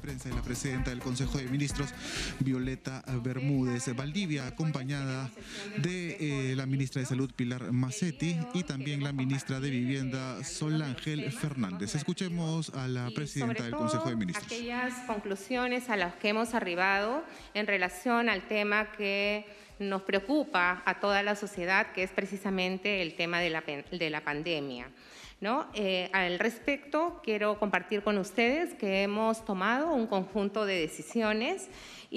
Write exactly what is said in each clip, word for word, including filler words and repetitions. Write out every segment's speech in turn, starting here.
prensa de la presidenta del Consejo de Ministros, Violeta Bermúdez Valdivia, acompañada de eh, la ministra de Salud, Pilar Macetti, y también la ministra de Vivienda, Solángel Fernández. Escuchemos a la presidenta del Consejo de Ministros. Aquellas conclusiones a las que hemos arribado en relación al tema que nos preocupa a toda la sociedad, que es precisamente el tema de la, de la pandemia, ¿no? Eh, al respecto, quiero compartir con ustedes que hemos tomado un conjunto de decisiones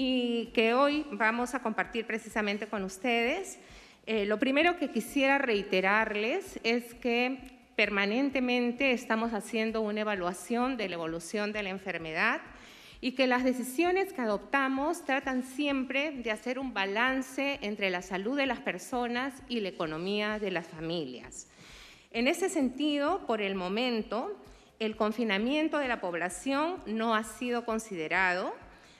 y que hoy vamos a compartir precisamente con ustedes. Eh, lo primero que quisiera reiterarles es que permanentemente estamos haciendo una evaluación de la evolución de la enfermedad y que las decisiones que adoptamos tratan siempre de hacer un balance entre la salud de las personas y la economía de las familias. En ese sentido, por el momento, el confinamiento de la población no ha sido considerado,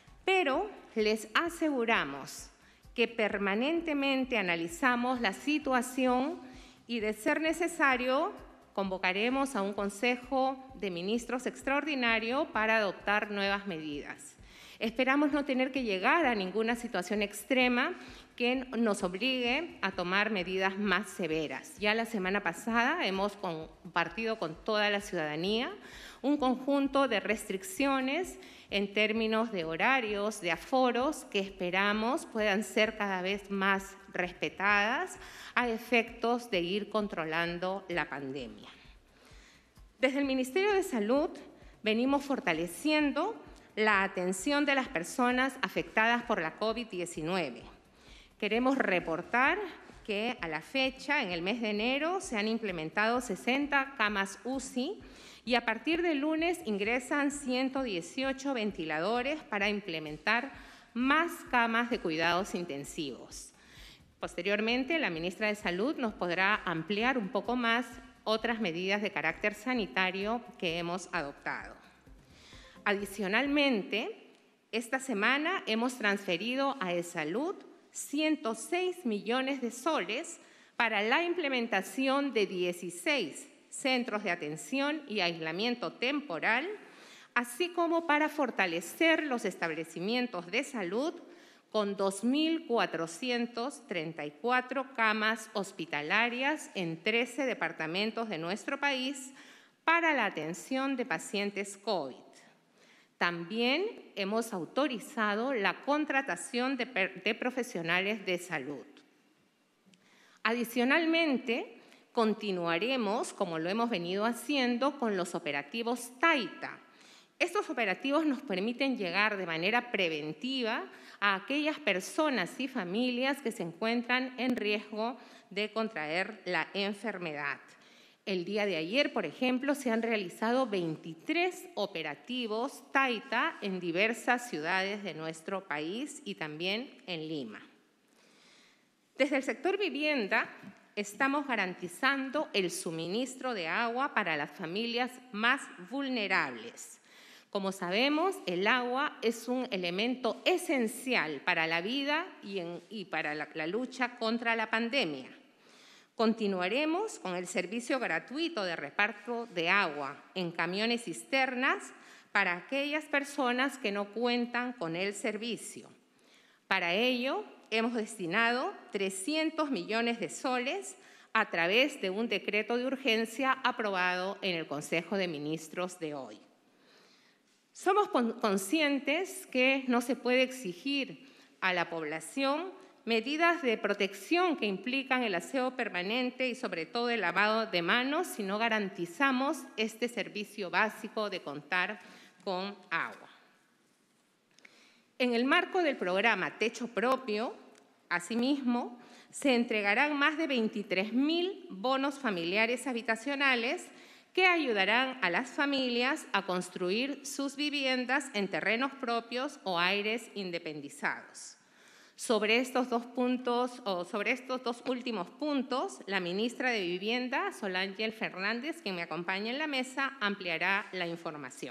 pero les aseguramos que permanentemente analizamos la situación y, de ser necesario, convocaremos a un Consejo de Ministros extraordinario para adoptar nuevas medidas. Esperamos no tener que llegar a ninguna situación extrema que nos obligue a tomar medidas más severas. Ya la semana pasada hemos compartido con toda la ciudadanía un conjunto de restricciones en términos de horarios, de aforos, que esperamos puedan ser cada vez más respetadas a efectos de ir controlando la pandemia. Desde el Ministerio de Salud venimos fortaleciendo la atención de las personas afectadas por la COVID diecinueve. Queremos reportar que a la fecha, en el mes de enero, se han implementado sesenta camas U C I y a partir del lunes ingresan ciento dieciocho ventiladores para implementar más camas de cuidados intensivos. Posteriormente, la ministra de Salud nos podrá ampliar un poco más otras medidas de carácter sanitario que hemos adoptado. Adicionalmente, esta semana hemos transferido a eSalud ciento seis millones de soles para la implementación de dieciséis centros de atención y aislamiento temporal, así como para fortalecer los establecimientos de salud con dos mil cuatrocientas treinta y cuatro camas hospitalarias en trece departamentos de nuestro país para la atención de pacientes COVID. También hemos autorizado la contratación de, de profesionales de salud. Adicionalmente, continuaremos, como lo hemos venido haciendo, con los operativos Taita. Estos operativos nos permiten llegar de manera preventiva a aquellas personas y familias que se encuentran en riesgo de contraer la enfermedad. El día de ayer, por ejemplo, se han realizado veintitrés operativos Taita en diversas ciudades de nuestro país y también en Lima. Desde el sector vivienda, estamos garantizando el suministro de agua para las familias más vulnerables. Como sabemos, el agua es un elemento esencial para la vida y, en, y para la, la lucha contra la pandemia. Continuaremos con el servicio gratuito de reparto de agua en camiones cisternas para aquellas personas que no cuentan con el servicio. Para ello, hemos destinado trescientos millones de soles a través de un decreto de urgencia aprobado en el Consejo de Ministros de hoy. Somos conscientes que no se puede exigir a la población medidas de protección que implican el aseo permanente y sobre todo el lavado de manos si no garantizamos este servicio básico de contar con agua. En el marco del programa Techo Propio, asimismo, se entregarán más de veintitrés mil bonos familiares habitacionales que ayudarán a las familias a construir sus viviendas en terrenos propios o aires independizados. Sobre estos dos puntos, o sobre estos dos últimos puntos, la ministra de Vivienda, Solángel Fernández, quien me acompaña en la mesa, ampliará la información.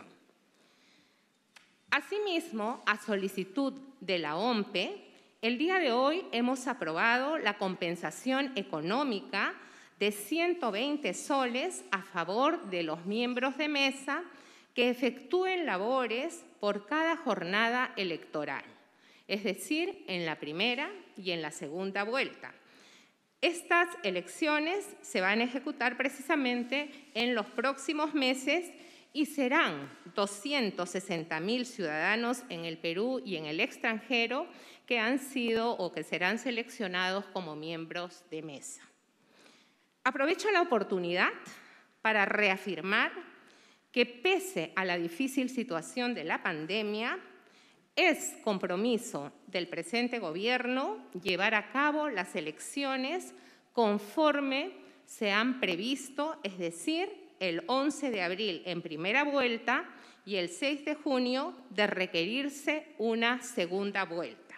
Asimismo, a solicitud de la O M P E, el día de hoy hemos aprobado la compensación económica de ciento veinte soles a favor de los miembros de mesa que efectúen labores por cada jornada electoral, es decir, en la primera y en la segunda vuelta. Estas elecciones se van a ejecutar precisamente en los próximos meses y serán doscientos sesenta mil ciudadanos en el Perú y en el extranjero que han sido o que serán seleccionados como miembros de mesa. Aprovecho la oportunidad para reafirmar que pese a la difícil situación de la pandemia, es compromiso del presente gobierno llevar a cabo las elecciones conforme se han previsto, es decir, el once de abril en primera vuelta y el seis de junio de requerirse una segunda vuelta.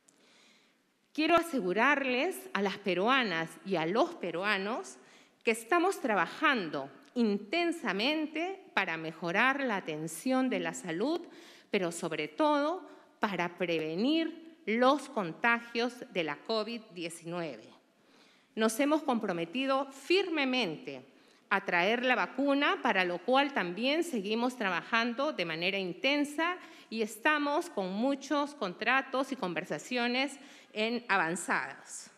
Quiero asegurarles a las peruanas y a los peruanos que estamos trabajando intensamente para mejorar la atención de la salud, pero sobre todo para prevenir los contagios de la COVID diecinueve. Nos hemos comprometido firmemente a traer la vacuna, para lo cual también seguimos trabajando de manera intensa y estamos con muchos contratos y conversaciones en avanzadas.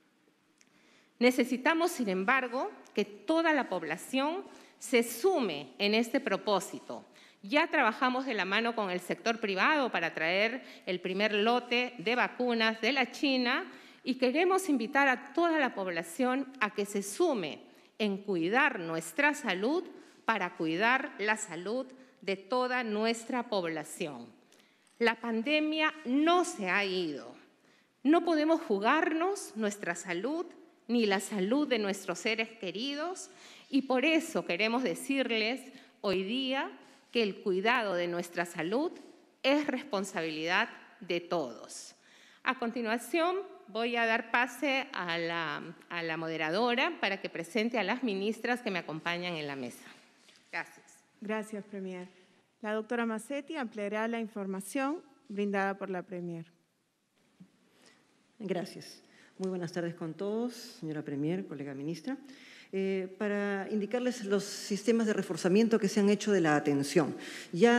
Necesitamos, sin embargo, que toda la población se sume en este propósito. Ya trabajamos de la mano con el sector privado para traer el primer lote de vacunas de la China y queremos invitar a toda la población a que se sume en cuidar nuestra salud para cuidar la salud de toda nuestra población. La pandemia no se ha ido. No podemos jugarnos nuestra salud ni la salud de nuestros seres queridos y por eso queremos decirles hoy día que el cuidado de nuestra salud es responsabilidad de todos. A continuación, voy a dar pase a la, a la moderadora para que presente a las ministras que me acompañan en la mesa. Gracias. Gracias, Premier. La doctora Mazzetti ampliará la información brindada por la Premier. Gracias. Muy buenas tardes con todos, señora Premier, colega ministra. Eh, para indicarles los sistemas de reforzamiento que se han hecho de la atención. Ya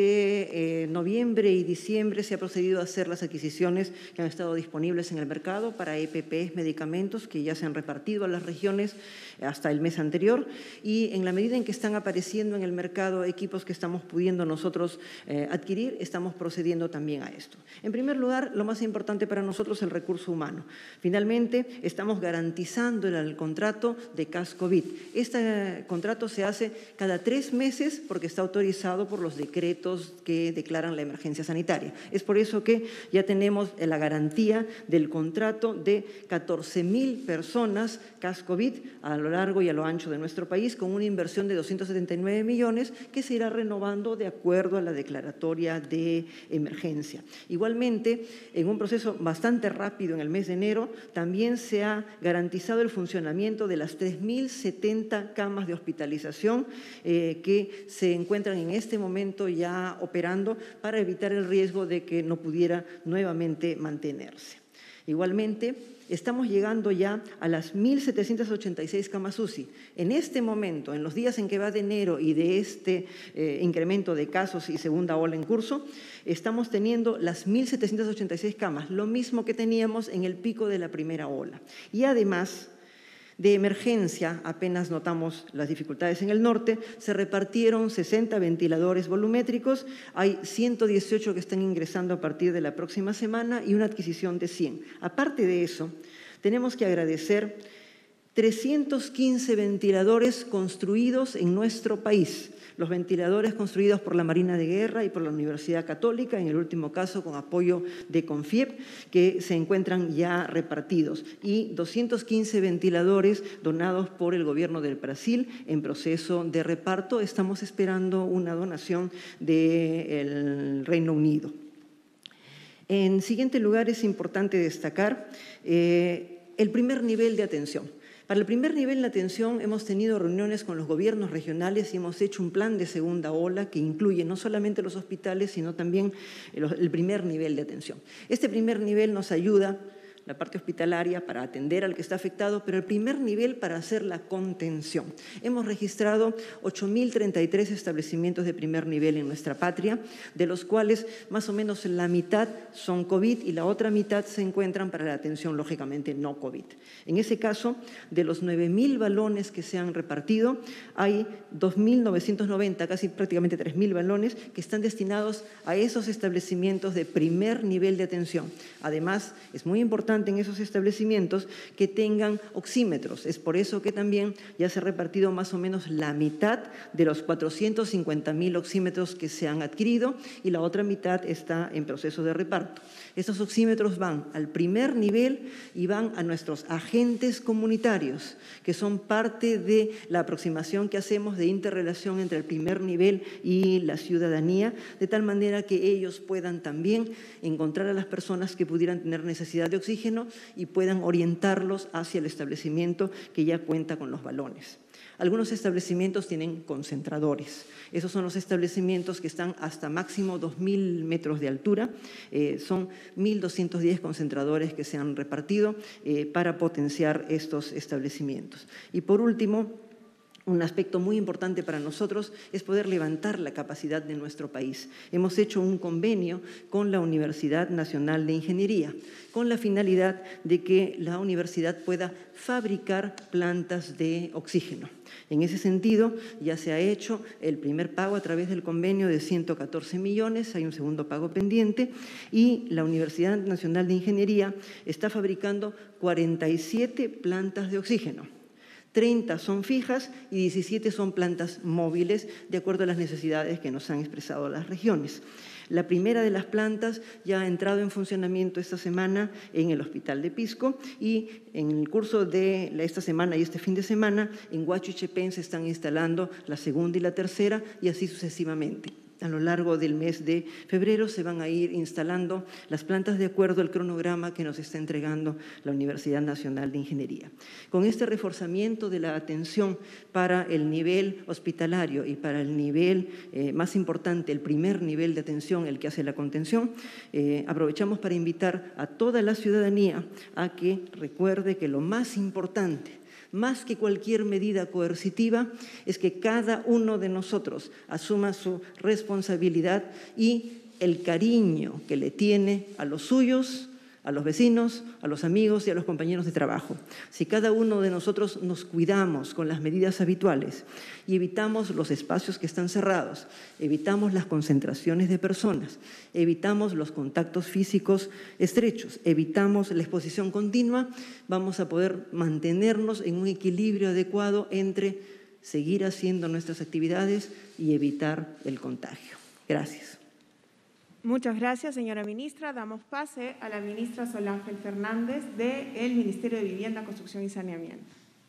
desde eh, noviembre y diciembre se ha procedido a hacer las adquisiciones que han estado disponibles en el mercado para E P Pes, medicamentos que ya se han repartido a las regiones hasta el mes anterior y en la medida en que están apareciendo en el mercado equipos que estamos pudiendo nosotros eh, adquirir, estamos procediendo también a esto. En primer lugar, lo más importante para nosotros es el recurso humano. Finalmente, estamos garantizando el, el contrato de CAS-COVID. Este contrato se hace cada tres meses porque está autorizado por los decretos que declaran la emergencia sanitaria. Es por eso que ya tenemos la garantía del contrato de catorce mil personas CAS-COVID a lo largo y a lo ancho de nuestro país con una inversión de doscientos setenta y nueve millones que se irá renovando de acuerdo a la declaratoria de emergencia. Igualmente, en un proceso bastante rápido en el mes de enero, también se ha garantizado el funcionamiento de las tres mil setenta camas de hospitalización eh, que se encuentran en este momento ya operando para evitar el riesgo de que no pudiera nuevamente mantenerse. Igualmente, estamos llegando ya a las mil setecientas ochenta y seis camas U C I. En este momento, en los días en que va de enero y de este eh, incremento de casos y segunda ola en curso, estamos teniendo las mil setecientas ochenta y seis camas, lo mismo que teníamos en el pico de la primera ola. Y además, de emergencia, apenas notamos las dificultades en el norte, se repartieron sesenta ventiladores volumétricos, hay ciento dieciocho que están ingresando a partir de la próxima semana y una adquisición de cien. Aparte de eso, tenemos que agradecer trescientos quince ventiladores construidos en nuestro país. Los ventiladores construidos por la Marina de Guerra y por la Universidad Católica, en el último caso con apoyo de CONFIEP, que se encuentran ya repartidos, y doscientos quince ventiladores donados por el gobierno del Brasil en proceso de reparto. Estamos esperando una donación del Reino Unido. En siguiente lugar, es importante destacar eh, el primer nivel de atención. Para el primer nivel de atención hemos tenido reuniones con los gobiernos regionales y hemos hecho un plan de segunda ola que incluye no solamente los hospitales, sino también el primer nivel de atención. Este primer nivel nos ayuda la parte hospitalaria para atender al que está afectado, pero el primer nivel para hacer la contención. Hemos registrado ocho mil treinta y tres establecimientos de primer nivel en nuestra patria, de los cuales más o menos la mitad son COVID y la otra mitad se encuentran para la atención, lógicamente, no COVID. En ese caso, de los nueve mil balones que se han repartido, hay dos mil novecientos noventa, casi prácticamente tres mil balones, que están destinados a esos establecimientos de primer nivel de atención. Además, es muy importante en esos establecimientos que tengan oxímetros. Es por eso que también ya se ha repartido más o menos la mitad de los cuatrocientos cincuenta mil oxímetros que se han adquirido y la otra mitad está en proceso de reparto. Estos oxímetros van al primer nivel y van a nuestros agentes comunitarios, que son parte de la aproximación que hacemos de interrelación entre el primer nivel y la ciudadanía, de tal manera que ellos puedan también encontrar a las personas que pudieran tener necesidad de oxígeno y puedan orientarlos hacia el establecimiento que ya cuenta con los balones. Algunos establecimientos tienen concentradores. Esos son los establecimientos que están hasta máximo dos mil metros de altura. Eh, son mil doscientos diez concentradores que se han repartido eh, para potenciar estos establecimientos. Y por último, un aspecto muy importante para nosotros es poder levantar la capacidad de nuestro país. Hemos hecho un convenio con la Universidad Nacional de Ingeniería, con la finalidad de que la universidad pueda fabricar plantas de oxígeno. En ese sentido, ya se ha hecho el primer pago a través del convenio de ciento catorce millones, hay un segundo pago pendiente, y la Universidad Nacional de Ingeniería está fabricando cuarenta y siete plantas de oxígeno. treinta son fijas y diecisiete son plantas móviles, de acuerdo a las necesidades que nos han expresado las regiones. La primera de las plantas ya ha entrado en funcionamiento esta semana en el Hospital de Pisco y en el curso de esta semana y este fin de semana en Huacho y Chepén se están instalando la segunda y la tercera y así sucesivamente. A lo largo del mes de febrero se van a ir instalando las plantas de acuerdo al cronograma que nos está entregando la Universidad Nacional de Ingeniería. Con este reforzamiento de la atención para el nivel hospitalario y para el nivel eh, más importante, el primer nivel de atención, el que hace la contención, eh, aprovechamos para invitar a toda la ciudadanía a que recuerde que lo más importante, más que cualquier medida coercitiva, es que cada uno de nosotros asuma su responsabilidad y el cariño que le tiene a los suyos, a los vecinos, a los amigos y a los compañeros de trabajo. Si cada uno de nosotros nos cuidamos con las medidas habituales y evitamos los espacios que están cerrados, evitamos las concentraciones de personas, evitamos los contactos físicos estrechos, evitamos la exposición continua, vamos a poder mantenernos en un equilibrio adecuado entre seguir haciendo nuestras actividades y evitar el contagio. Gracias. Muchas gracias, señora ministra. Damos pase a la ministra Sol Ángel Fernández del Ministerio de Vivienda, Construcción y Saneamiento.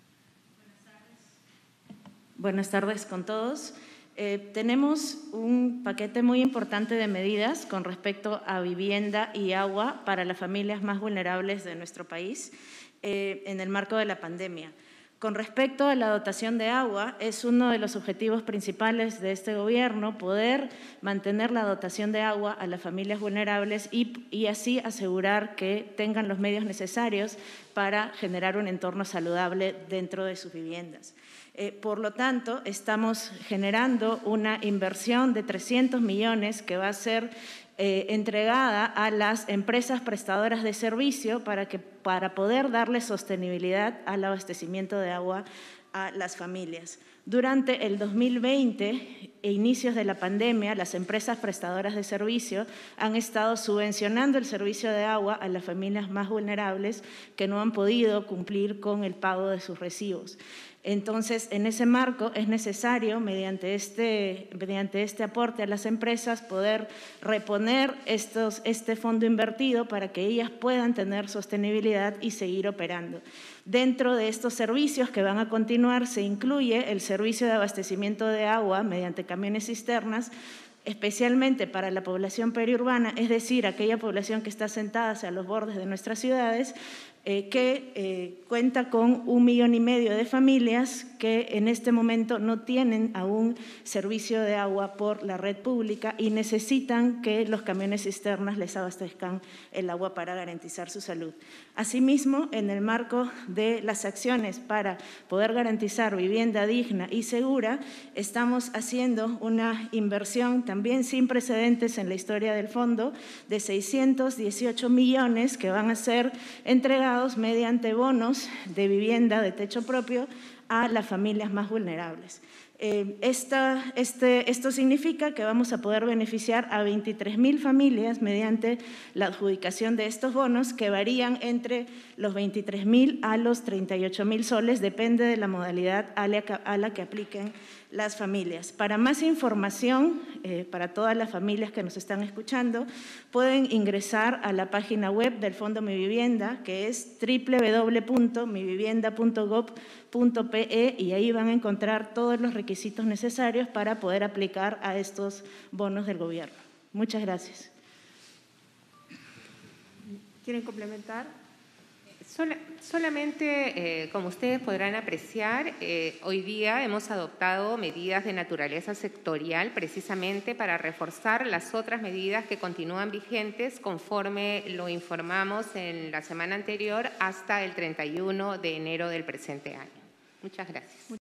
Buenas tardes con todos. Eh, tenemos un paquete muy importante de medidas con respecto a vivienda y agua para las familias más vulnerables de nuestro país eh, en el marco de la pandemia. Con respecto a la dotación de agua, es uno de los objetivos principales de este gobierno poder mantener la dotación de agua a las familias vulnerables y, y así asegurar que tengan los medios necesarios para generar un entorno saludable dentro de sus viviendas. Eh, por lo tanto, estamos generando una inversión de trescientos millones que va a ser eh, entregada a las empresas prestadoras de servicio para, que, para poder darle sostenibilidad al abastecimiento de agua a las familias. Durante el dos mil veinte e inicios de la pandemia, las empresas prestadoras de servicio han estado subvencionando el servicio de agua a las familias más vulnerables que no han podido cumplir con el pago de sus recibos. Entonces, en ese marco es necesario, mediante este, mediante este aporte a las empresas, poder reponer estos, este fondo invertido para que ellas puedan tener sostenibilidad y seguir operando. Dentro de estos servicios que van a continuar se incluye el servicio de abastecimiento de agua mediante camiones cisternas, especialmente para la población periurbana, es decir, aquella población que está asentada hacia los bordes de nuestras ciudades, eh, que eh, cuenta con un millón y medio de familias que en este momento no tienen aún servicio de agua por la red pública y necesitan que los camiones cisternas les abastezcan el agua para garantizar su salud. Asimismo, en el marco de las acciones para poder garantizar vivienda digna y segura, estamos haciendo una inversión también sin precedentes en la historia del fondo de seiscientos dieciocho millones que van a ser entregados mediante bonos de vivienda de techo propio a las familias más vulnerables. Eh, esta, este, esto significa que vamos a poder beneficiar a veintitrés mil familias mediante la adjudicación de estos bonos que varían entre los veintitrés mil a los treinta y ocho mil soles, depende de la modalidad a la que, a la que apliquen las familias. Para más información, eh, para todas las familias que nos están escuchando, pueden ingresar a la página web del Fondo Mi Vivienda, que es doble u doble u doble u punto mi vivienda punto gob punto pe, y ahí van a encontrar todos los requisitos necesarios para poder aplicar a estos bonos del gobierno. Muchas gracias. ¿Quieren complementar? Sola, solamente, eh, como ustedes podrán apreciar, eh, hoy día hemos adoptado medidas de naturaleza sectorial precisamente para reforzar las otras medidas que continúan vigentes conforme lo informamos en la semana anterior hasta el treinta y uno de enero del presente año. Muchas gracias.